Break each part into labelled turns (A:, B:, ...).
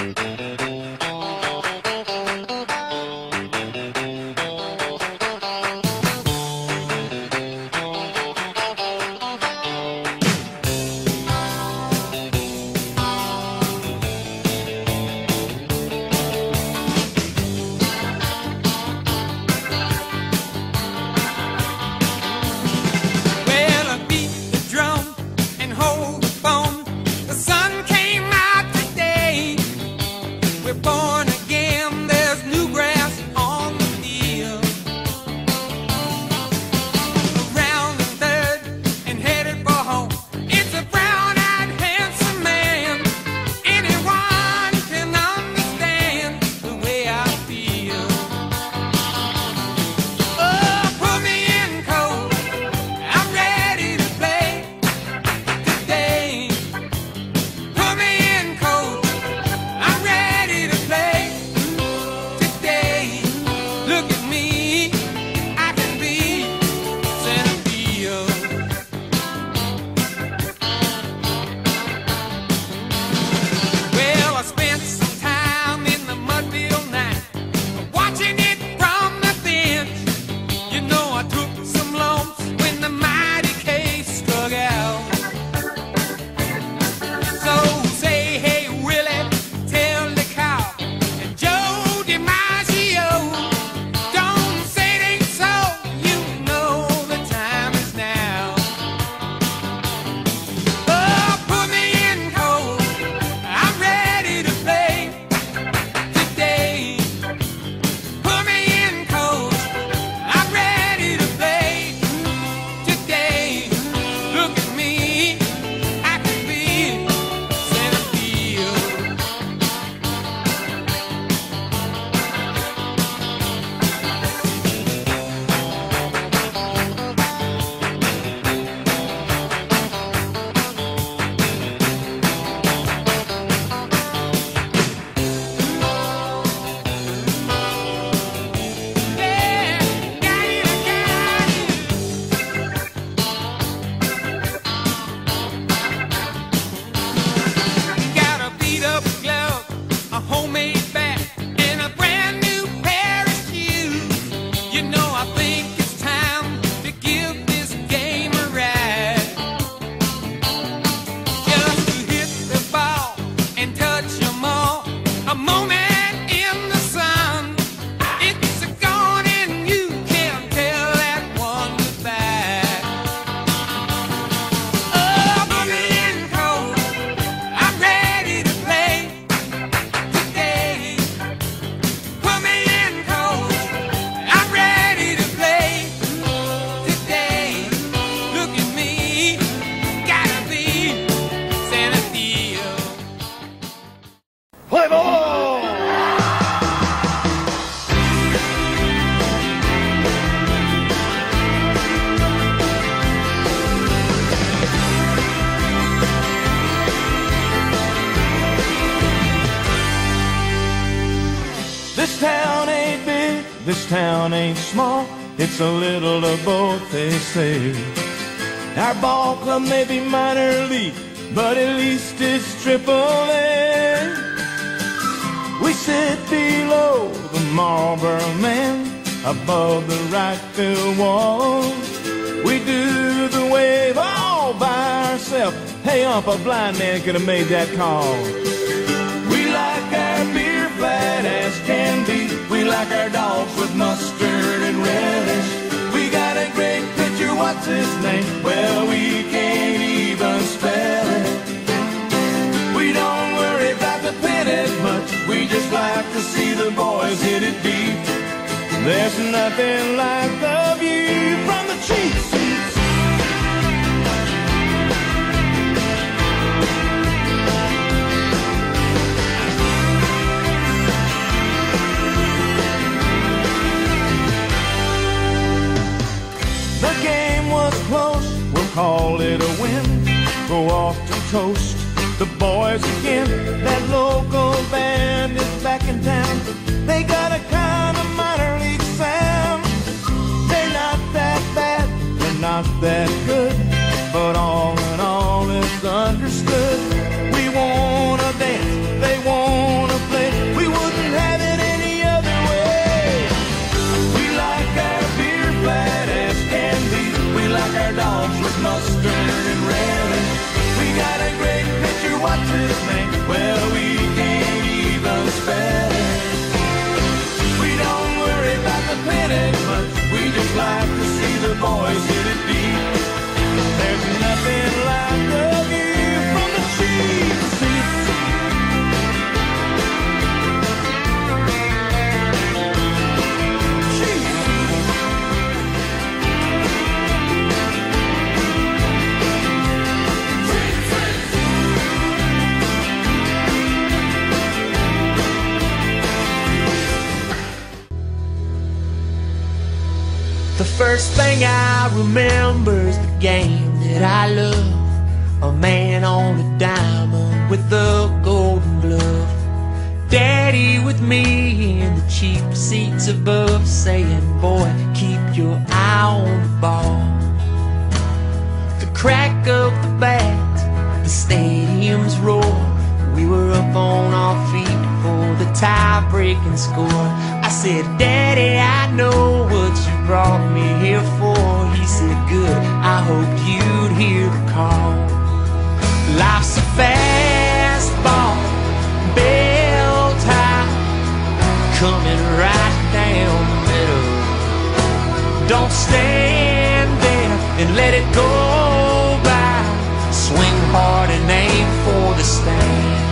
A: This town ain't big, this town ain't small. It's a little of both, they say. Our ball club may be minor league, but at least it's Triple-A. We sit below the Marlboro Man, above the right field wall. We do the wave all by ourselves. Hey, a blind man could have made that call. We like our beer flat as can be. We like our dogs with mustard and relish. We got a great pitcher, what's his name? Well, we can't even spell it. We don't worry about the pennant much. We just like to see the boys hit it deep. There's nothing like the view from the cheap seats. The game was close, we'll call it a win. Go off to toast the boys again. That local band is back in town. They got a kind of minor league sound. They're not that bad, they're not that good, but all in all it's understood. We wanna dance, they wanna like our dogs with mustard and relish. We got a great picture, what's his name? Well, we can't even spell it. We don't worry about the pennies much, we just like to see the boys hit it deep. There's nothing like the view from the cheap seats.
B: The first thing I remember is the game that I love. A man on a diamond with a golden glove. Daddy with me in the cheap seats above, saying, boy, keep your eye on the ball. The crack of the bat, the stadium's roar. We were up on our feet for the tie-breaking score. I said, Daddy, I know what you brought me here for. He said, good, I hoped you'd hear the call. Life's a fastball, bell tie, coming right down the middle. Don't stand there and let it go by. Swing hard and aim for the stands.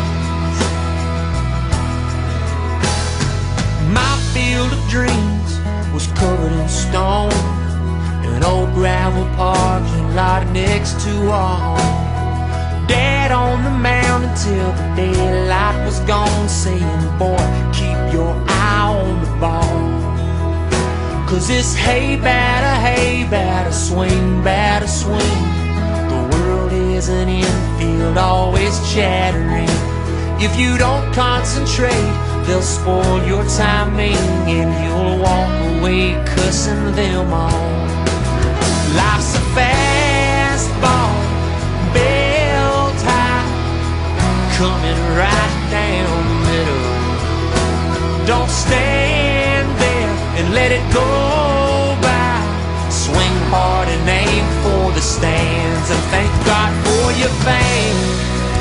B: My field of dreams was covered in stone, an old gravel parking lot next to our home. Dad on the mound until the daylight was gone, saying, boy, keep your eye on the ball. Cause this hay batter, swing batter, swing. The world is an infield, always chattering. If you don't concentrate, they'll spoil your timing, and you'll walk away cussing them all. Life's a fastball, bell tie, coming right down the middle. Don't stand there and let it go by. Swing hard and aim for the stands, and thank God for your fans.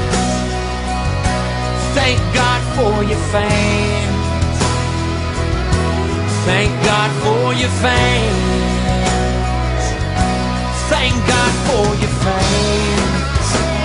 B: Thank God for your fans. Thank God for your fans. Thank God for your fans.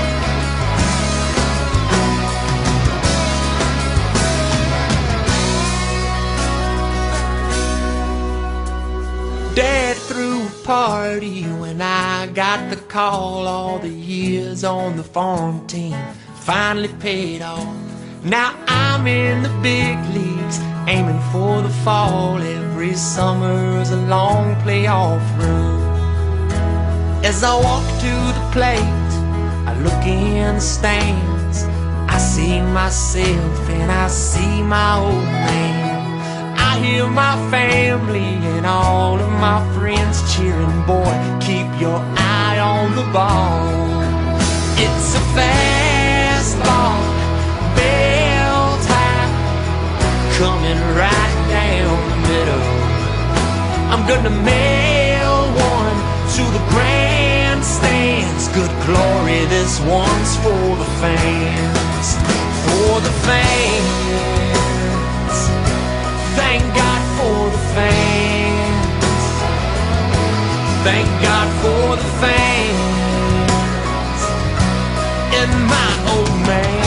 B: Dad threw a party when I got the call. All the years on the farm team finally paid off. Now I'm in the big leagues, aiming for the fall. Every summer's a long playoff run. As I walk to the plate, I look in the stands. I see myself and I see my old man. I hear my family and all of my friends cheering, boy, keep your eye on the ball. It's a fastball, bell tie, coming right down the middle. I'm gonna mail one to the grandstands. Good glory, this one's for the fans. For the fans. Thank God for the fans. Thank God for the fans. And my old man.